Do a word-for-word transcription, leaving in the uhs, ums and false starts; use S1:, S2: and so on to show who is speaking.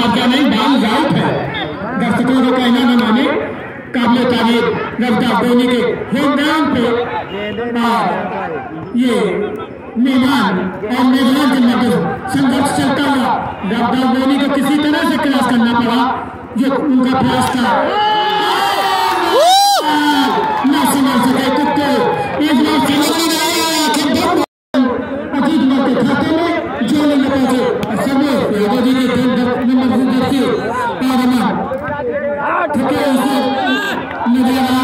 S1: मुआवजा नहीं बाल राउट है। दर्शकों को कहना न माने, काबिल तारीफ रफ्तार धोनी के होमग्राउंड पे ये मेहमान और मेजबान के मध्य संघर्ष चलता हुआ रफ्तार धोनी को किसी तरह से क्रॉस करना पड़ा। ये उनका प्रयास था, न समझ सके कुत्ते इस बार अजीत के खाते में जोड़ने में पहुंचे। समय यादव जी के नंबर से थके उसे